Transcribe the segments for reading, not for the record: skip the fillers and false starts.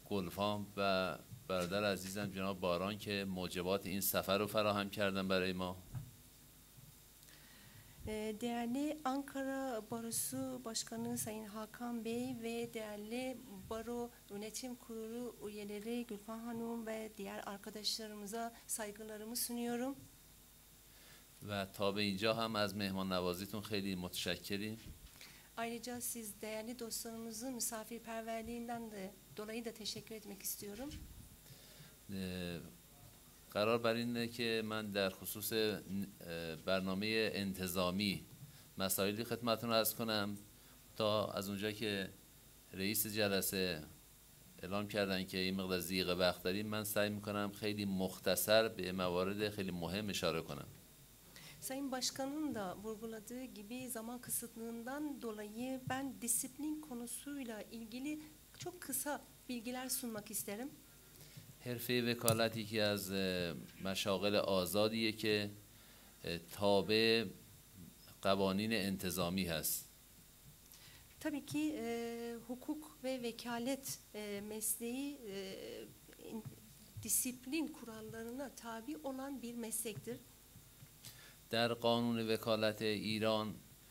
گلفام و برادر عزیزم جناب باران که موجبات این سفر رو ferahem کردن برای ما. Değerli Ankara Barosu Başkanı Sayın Hakan Bey ve değerli Baro Yönetim Kurulu üyeleri Gülfan Hanım ve diğer arkadaşlarımıza saygılarımı sunuyorum. و تا به اینجا هم از مهمان نوازیتون خیلی متشکریم. Ayrıca siz değerli dostlarımızın misafirperverliğinden de dolayı da teşekkür etmek istiyorum. قرار بر اینه که من در خصوص برنامه انتظامی مسائلی خدمتتون عرض کنم تا از اونجا که رئیس جلسه اعلام کردن که این مقدار ضیق وقت داریم من سعی میکنم خیلی مختصر به موارد خیلی مهم اشاره کنم. Sayın Başkan'ın da vurguladığı gibi zaman kısıtlığından dolayı ben disiplin konusuyla ilgili çok kısa bilgiler sunmak isterim. حرفه وکالت یکی از مشاغل آزادیه که تابع قوانین انتظامی هست. Tabii ki hukuk ve vekalet mesleği disiplin kurallarına tabi olan bir meslektir. در قانون وکالت ایران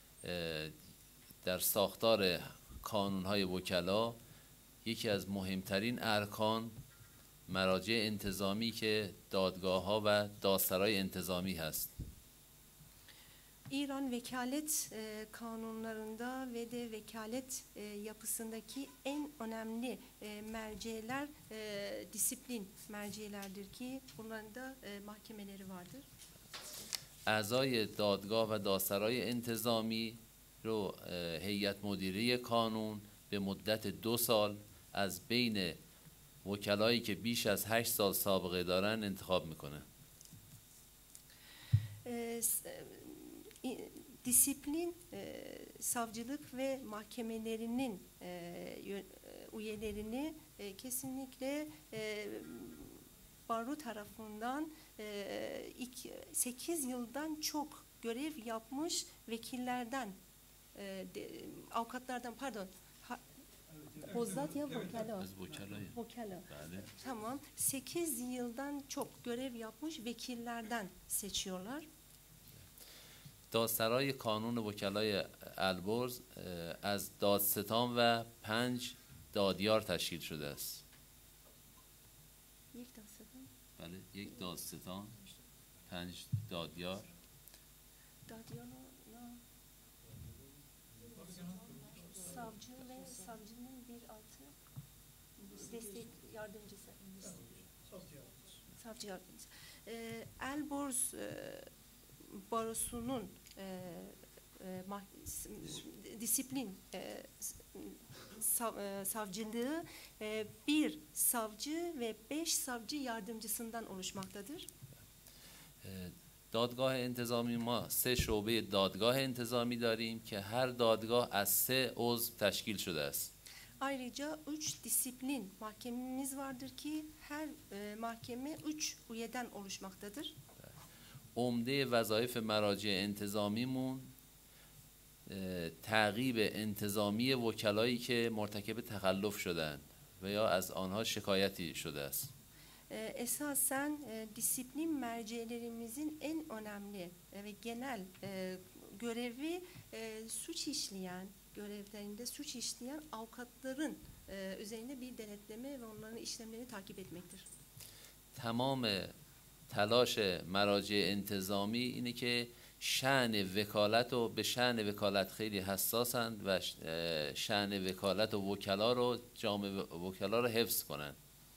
در ساختار کانون‌های وکلا یکی از مهمترین ارکان مراجع انتظامی که دادگاه‌ها و دادسرای انتظامی هست. İran vekalet kanunlarında ve de vekalet yapısındaki en önemli merciler disiplin mercilerdir ki bunların da mahkemeleri vardır. اعضای دادگاه و دادسرای انتظامی رو هیئت مدیره کانون به مدت 2 سال از بین وکلایی که بیش از 8 سال سابقه دارن انتخاب میکنه. Disiplin, savcılık ve mahkemelerinin üyelerini kesinlikle baro tarafından 8 yıldan çok görev yapmış vekillerden, avukatlardan pardon. Hozzat ya vokala. Vokala. Tamam. 8 yıldan çok görev yapmış vekillerden seçiyorlar. دادسرای کانون وکلای البرز از دادستان و 5 دادیار تشکیل شده است. یک دادستان؟ بله، یک دادستان، 5 دادیار. دادیار savcı ve savcının bir altı destek yardımcısı. Savcı yardımcısı. Elborz Barosu'nun disiplin savcılığı bir savcı ve 5 savcı yardımcısından oluşmaktadır. دادگاه انتظامی ما 3 شعبه دادگاه انتظامی داریم که هر دادگاه از 3 عضو تشکیل شده است. Ayrıca 3 disiplin mahkememiz vardır ki her mahkeme 3 üyeden oluşmaktadır. عمده وظایف مراجع انتظامیمون تعقیب انتظامی وکلایی که مرتکب تخلف شدند و یا از آنها شکایتی شده است. Esasen disiplin mercilerimizin en önemli ve genel görevi görevlerinde suç işleyen avukatların üzerinde bir denetleme ve onların işlemlerini takip etmektir. تمام تلاش مراجع انتظامی اینه که شأن وکالت رو به شأن وکالت خیلی حساسند و شأن وکالت و وکلا رو جامعه وکلا رو حفظ کنند.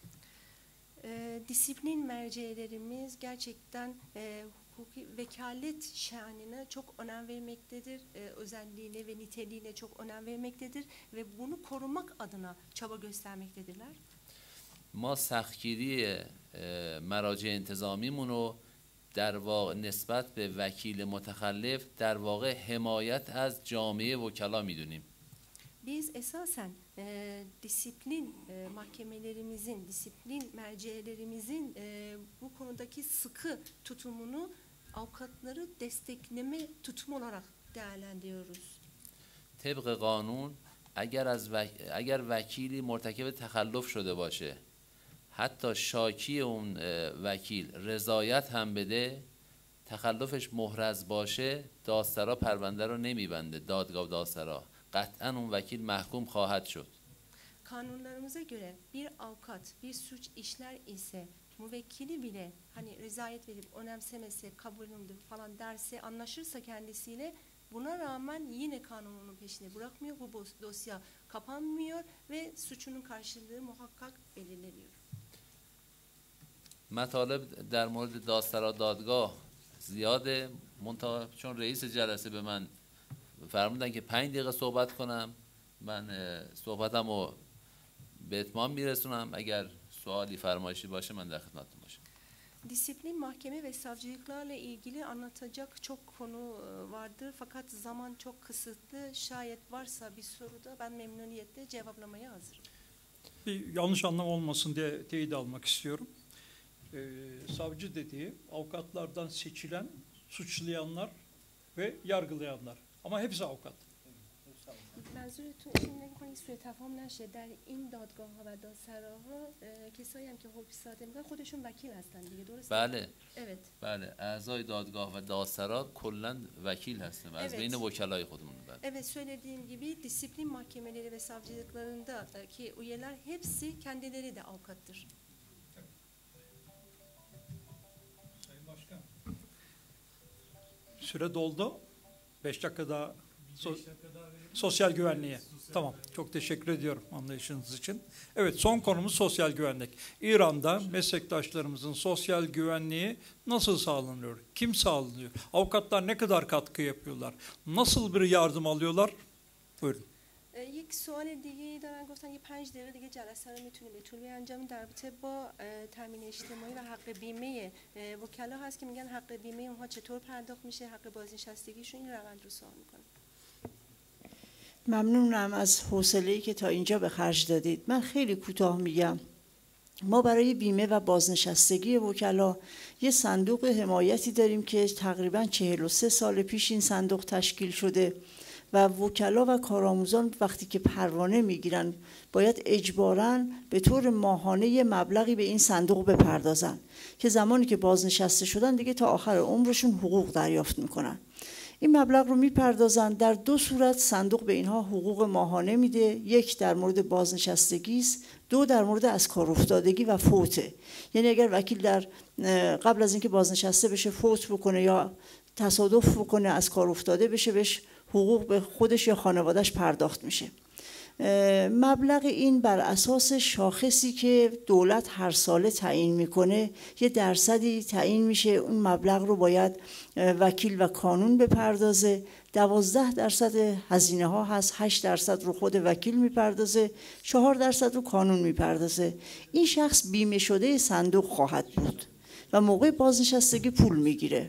Disiplin mercilerimiz gerçekten hukuki vekalet şanına çok önem vermektedir. Özelliğine ve niteliğine çok önem vermektedir ve bunu korumak adına çaba göstermektedirler. ما سختگیری مراجع انتظامیمون رو در واقع نسبت به وکیل متخلف در واقع حمایت از جامعه وکلا میدونیم. Biz esasen disiplin mahkemelerimizin, disiplin mercilerimizin bu konudaki sıkı tutumunu avukatları destekleme tutumu olarak değerlendiriyoruz. طبق قانون اگر وکیلی مرتکب تخلف شده باشه، حتی شاکی اون وکیل رضایت هم بده، تخلفش محرز باشه، دادسرا پرونده رو nemiبنده، دادگاه و دادسرا قطعا اون وکیل محکوم خواهد شد. Kanunlarımıza göre bir avukat bir suç işler ise müvekkili bile hani rızayet verip önemsemese, kabulündür falan derse, anlaşırsa kendisiyle, buna rağmen yine kanunun peşini bırakmıyor. Bu dosya kapanmıyor ve suçunun karşılığı muhakkak belirleniyor. مطالب در مورد دادسرا دادگاه زیاده، منتها چون رئیس جلسه به من فرمودن که 5 دقیقه صحبت کنم، من صحبتمو به اتمام میرسونم. اگر سوالی فرمایشی باشه من در خدمتتون باشم. Disiplin mahkeme ve savcılıklarla ilgili anlatacak çok konu vardır fakat zaman çok kısıtlı. Şayet varsa bir soruda ben memnuniyetle cevaplamaya hazırım. Bir yanlış anlam olmasın diye teyit almak istiyorum. Savcı dediği avukatlardan seçilen suçlayanlar ve yargılayanlar. Ama hepsi avukat. منظورتون این نکنید سوء تفاهم نشه، در این دادگاه ها و دادسراها کسایی هم که حکم صادر میکنن خودشون وکیل هستن دیگه، درسته؟ بله. Evet. بله، اعضای دادگاه و دادسرا کلا وکیل هستن از بین وکلای خودمون. بله. Evet, söylediğim gibi disiplin mahkemeleri ve savcılıklarındaki üyeler hepsi kendileri de avukattır. Sayın Başkan. Süre doldu. 5 dakika daha sosyal güvenliğe. Tamam. Çok teşekkür ediyorum anlayışınız için. Evet, son konumuz sosyal güvenlik. İran'da meslektaşlarımızın sosyal güvenliği nasıl sağlanıyor? Kim sağlanıyor? Avukatlar ne kadar katkı yapıyorlar? Nasıl bir yardım alıyorlar? Buyurun. یک سوال دیگه دارن، گفتن یه 5 دقیقه دیگه جلسه رو میتونیم به طول بیانجامیم. در رابطه با تامین اجتماعی و حق بیمه وکلا هست که میگن حق بیمه اونها چطور پرداخت میشه، حق بازنشستگیشون، این روند رو سوال میکنن. ممنونم از حوصله‌ای که تا اینجا به خرج دادید. من خیلی کوتاه میگم. ما برای بیمه و بازنشستگی وکلا یه صندوق حمایتی داریم که تقریباً 43 سال پیش این صندوق تشکیل شده و وکلا و کارآموزان وقتی که پروانه میگیرن باید اجباراً به طور ماهانه یه مبلغی به این صندوق بپردازن که زمانی که بازنشسته شدن دیگه تا آخر عمرشون حقوق دریافت میکنن. این مبلغ رو میپردازن. در 2 صورت صندوق به اینها حقوق ماهانه میده. یک در مورد بازنشستگی است، 2 در مورد از کار افتادگی و فوته. یعنی اگر وکیل در قبل از اینکه بازنشسته بشه فوت بکنه یا تصادف بکنه از کار افتاده بشه، بهش حقوق به خودش یا خانواده‌اش پرداخت میشه. مبلغ این بر اساس شاخصی که دولت هر ساله تعیین میکنه یه درصدی تعیین میشه. اون مبلغ رو باید وکیل و کانون بپردازه. 12% هزینه ها هست، 8% رو خود وکیل میپردازه، 4% رو کانون میپردازه. این شخص بیمه شده صندوق خواهد بود و موقع بازنشستگی پول میگیره.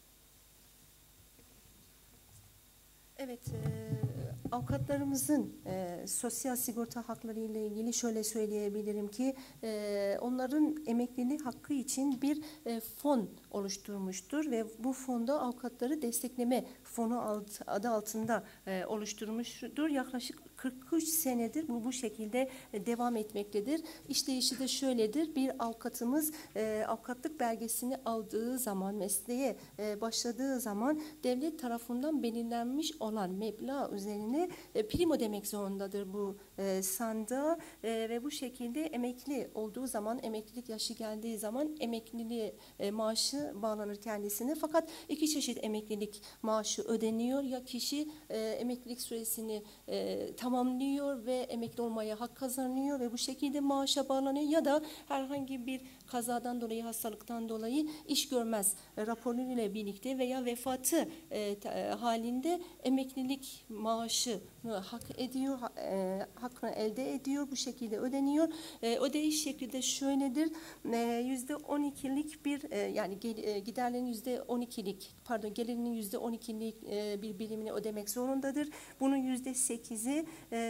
Evet, avukatlarımızın sosyal sigorta hakları ile ilgili şöyle söyleyebilirim ki onların emekliliği hakkı için bir fon oluşturmuştur ve bu fonda avukatları destekleme fonu adı altında oluşturmuştur. Yaklaşık 43 senedir bu şekilde devam etmektedir. İşleyişi de şöyledir. Bir avukatımız avukatlık belgesini aldığı zaman, mesleğe başladığı zaman devlet tarafından belirlenmiş olan meblağ üzerine prim ödemek zorundadır bu sandığa ve bu şekilde emekli olduğu zaman, emeklilik yaşı geldiği zaman emekliliği maaşı bağlanır kendisine. Fakat 2 çeşit emeklilik maaşı ödeniyor. Ya kişi emeklilik süresini tamamlıyor ve emekli olmaya hak kazanıyor ve bu şekilde maaşa bağlanıyor, ya da herhangi bir kazadan dolayı, hastalıktan dolayı iş görmez raporuyla birlikte veya vefatı halinde emeklilik maaşı hak ediyor, hakkını elde ediyor, bu şekilde ödeniyor. Ödeyiş şekli de şöyledir. %12'lik bir yani giderlerin gelirinin %12'lik bir birimini ödemek zorundadır. Bunun %8'i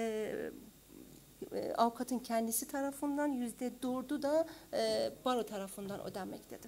avukatın kendisi tarafından, %4'ü da baro tarafından ödenmektedir.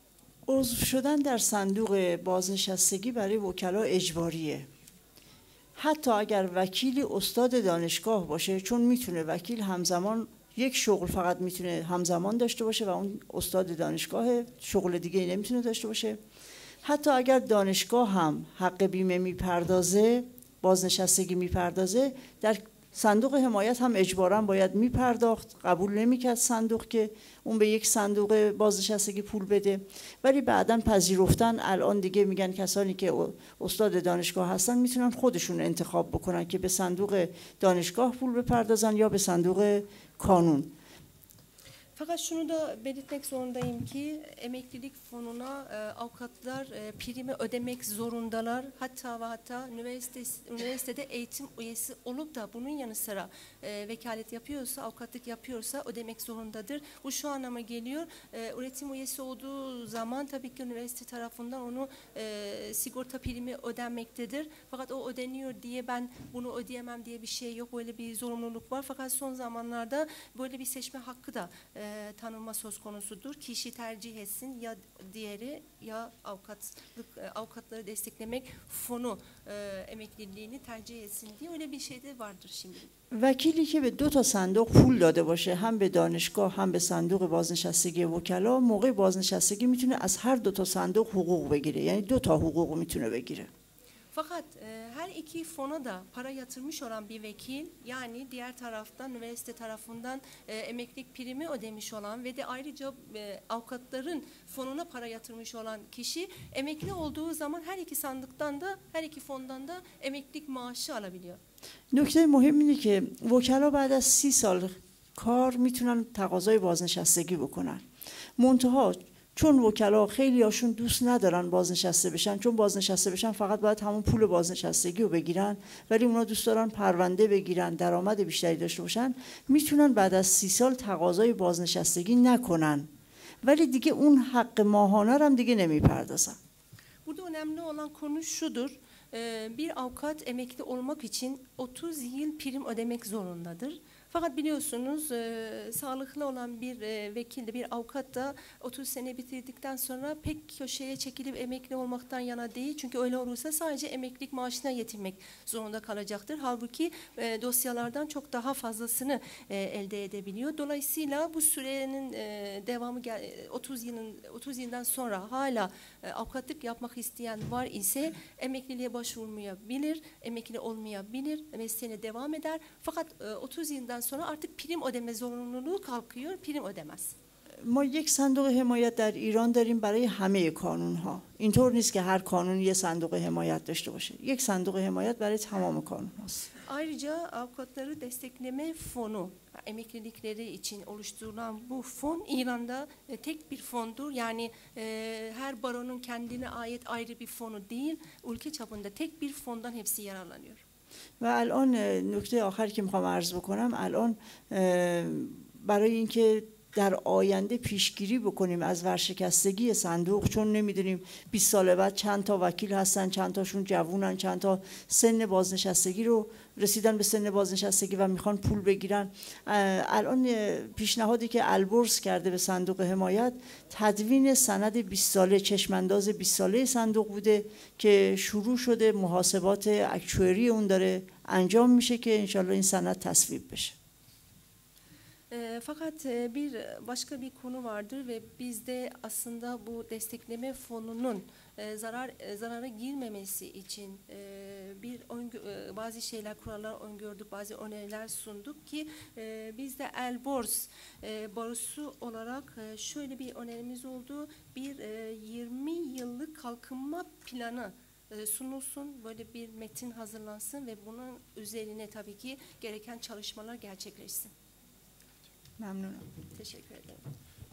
عضو شدن در صندوق بازنشستگی برای وکلا اجباریه. حتی اگر وکیلی استاد دانشگاه باشه، چون میتونه وکیل همزمان یک شغل فقط میتونه همزمان داشته باشه و اون استاد دانشگاه شغل دیگه نمیتونه داشته باشه. حتی اگر دانشگاه هم حق بیمه میپردازه، بازنشستگی میپردازه، در صندوق حمایت هم اجباراً باید میپرداخت. قبول نمیکرد صندوق که اون به یک صندوق بازنشستگی پول بده، ولی بعداً پذیرفتن. الان دیگه میگن کسانی که استاد دانشگاه هستن میتونن خودشون انتخاب بکنن که به صندوق دانشگاه پول بپردازن یا به صندوق kanun. Fakat şunu da belirtmek zorundayım ki emeklilik fonuna avukatlar primi ödemek zorundalar. Hatta ve hatta üniversitede eğitim üyesi olup da bunun yanı sıra vekalet yapıyorsa, avukatlık yapıyorsa ödemek zorundadır. Bu şu anlama geliyor. Üretim üyesi olduğu zaman tabii ki üniversite tarafından onu sigorta primi ödenmektedir. Fakat o ödeniyor diye ben bunu ödeyemem diye bir şey yok. Böyle bir zorunluluk var. Fakat son zamanlarda böyle bir seçme hakkı da tanınma söz konusudur. Kişi tercih etsin ya diğeri ya avukatları desteklemek fonu emekliliğini tercih etsin diye öyle bir şey de vardır şimdi. وکیلی که به 2 تا صندوق پول داده باشه، هم به دانشگاه هم به صندوق بازنشستگی وکلا، موقع بازنشستگی میتونه از هر 2 تا صندوق حقوق بگیره، یعنی 2 تا حقوق میتونه بگیره. Fakat her iki fona da para yatırmış olan bir vekil, yani diğer taraftan üniversite tarafından emeklilik primi ödemiş olan ve de ayrıca avukatların fonuna para yatırmış olan kişi emekli olduğu zaman her iki sandıktan da her iki fondan da emeklilik maaşı alabiliyor. نکته مهم اینه که وکلا بعد از 30 سال کار میتونن تقاضای بازنشستگی بکنن. منتها چون وکلا خیلی هاشون دوست ندارن بازنشسته بشن، چون بازنشسته بشن فقط باید همون پول بازنشستگی رو بگیرن، ولی اونا دوست دارن پرونده بگیرن، درآمد بیشتری داشته باشن، میتونن بعد از 30 سال تقاضای بازنشستگی نکنن، ولی دیگه اون حق ماهانه رو هم دیگه نمیپردازن. Burada önemli olan konu şudur. Bir avukat emekli olmak için 30 yıl prim ödemek zorundadır. Fakat biliyorsunuz sağlıklı olan bir vekil de bir avukat da 30 sene bitirdikten sonra pek köşeye çekilip emekli olmaktan yana değil. Çünkü öyle olursa sadece emeklilik maaşına yetinmek zorunda kalacaktır. Halbuki dosyalardan çok daha fazlasını elde edebiliyor. Dolayısıyla bu sürenin devamı 30 yıldan sonra hala avukatlık yapmak isteyen var ise emekliliğe başvurmayabilir, emekli olmayabilir, mesleğine devam eder. Fakat 30 yıldan sonra artık prim ödeme zorunluluğu kalkıyor, prim ödemez. ما یک صندوق حمایت در ایران داریم برای همه کانون‌ها. اینطور نیست که هر کانون یه صندوق حمایت داشته باشه. یک صندوق حمایت برای تمام کانون‌هاست. Ayrıca avukatları destekleme fonu, emeklilikleri için oluşturulan bu fon İran'da tek bir fondur. Yani her baronun kendine ait ayrı bir fonu değil, ülke çapında tek bir fondan hepsi yararlanıyor. و الان نکته آخر که میخوام عرض بکنم، الان برای اینکه در آینده پیشگیری بکنیم از ورشکستگی صندوق، چون نمیدونیم 20 سال بعد چند تا وکیل هستن، چند تاشون جوونن، چند تا سن بازنشستگی رو رسیدن به سن بازنشستگی و میخوان پول بگیرن. الان پیشنهادی که البرز کرده به صندوق حمایت تدوین سند 20 ساله، چشمانداز 20 ساله صندوق بوده که شروع شده، محاسبات اکچوئری اون داره انجام میشه که انشالله این سند تصویب بشه. Fakat bir başka bir konu vardır ve biz de aslında bu destekleme fonunun zarara girmemesi için bazı şeyler, kurallar öngördük, bazı öneriler sunduk ki biz de Elborz barosu olarak şöyle bir önerimiz oldu. Bir 20 yıllık kalkınma planı sunulsun, böyle bir metin hazırlansın ve bunun üzerine tabii ki gereken çalışmalar gerçekleşsin. Memnunum. Teşekkür ederim.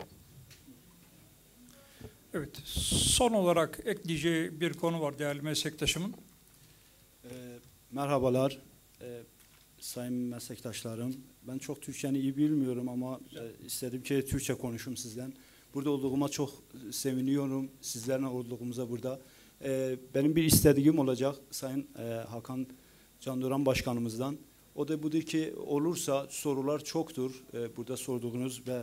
Evet, son olarak ekleyeceği bir konu var değerli meslektaşımın. Merhabalar sayın meslektaşlarım. Ben çok Türkçeni iyi bilmiyorum ama istedim ki Türkçe konuşayım sizden. Burada olduğuma çok seviniyorum. Sizlerle olduğumuza burada. Benim bir istediğim olacak Sayın Hakan Canduran Başkanımızdan. O da budur ki olursa sorular çoktur. Burada sorduğunuz ve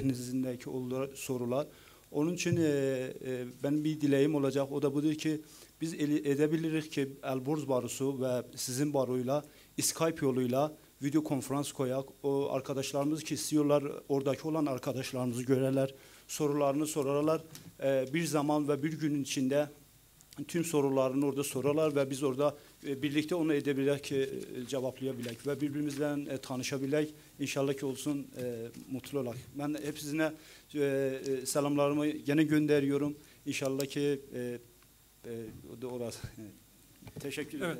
zihninizdeki sorular. Onun için benim bir dileğim olacak. O da budur ki biz edebiliriz ki Elburz Barosu ve sizin baroyla Skype yoluyla video konferans koyak. O arkadaşlarımız ki istiyorlar, oradaki olan arkadaşlarımızı görerler, sorularını sorarlar. Bir zaman ve bir günün içinde tüm sorularını orada sorarlar ve biz orada birlikte onu edebilek, cevaplayabilek ve birbirimizle tanışabilek. İnşallah ki olsun, mutlu olak. Ben hepsine selamlarımı gene gönderiyorum. İnşallah ki o da orası. Teşekkür ederim.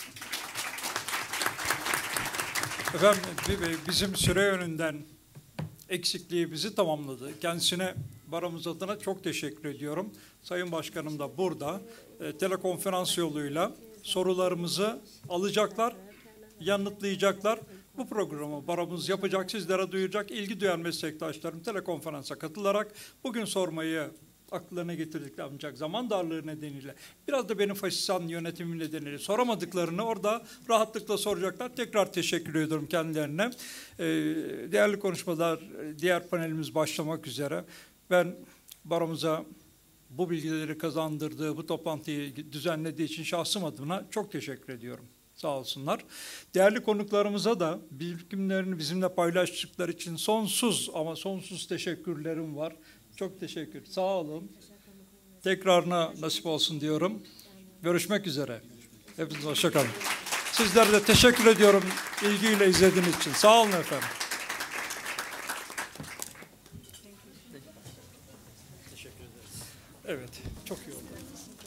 Efendim, bizim süre yönünden eksikliğimizi tamamladı. Kendisine baromuz adına çok teşekkür ediyorum. Sayın Başkanım da burada telekonferans yoluyla sorularımızı alacaklar, yanıtlayacaklar. Bu programı baromuz yapacak, sizlere duyuracak. İlgi duyan meslektaşlarım telekonferansa katılarak bugün sormayı akıllarına getirdikleri ancak zaman darlığı nedeniyle biraz da benim faşistan yönetimim nedeniyle soramadıklarını orada rahatlıkla soracaklar. Tekrar teşekkür ediyorum kendilerine. Değerli konuşmalar, diğer panelimiz başlamak üzere. Ben baromuza bu bilgileri kazandırdığı, bu toplantıyı düzenlediği için şahsım adına çok teşekkür ediyorum. Sağ olsunlar. Değerli konuklarımıza da bilgilerini bizimle paylaştıkları için sonsuz ama sonsuz teşekkürlerim var. Çok teşekkür. Sağ olun. Tekrarına nasip olsun diyorum. Görüşmek üzere. Hepinize hoşça kalın. Sizlere de teşekkür ediyorum ilgiyle izlediğiniz için. Sağ olun efendim. Teşekkür ederiz. Evet, çok iyi oldu.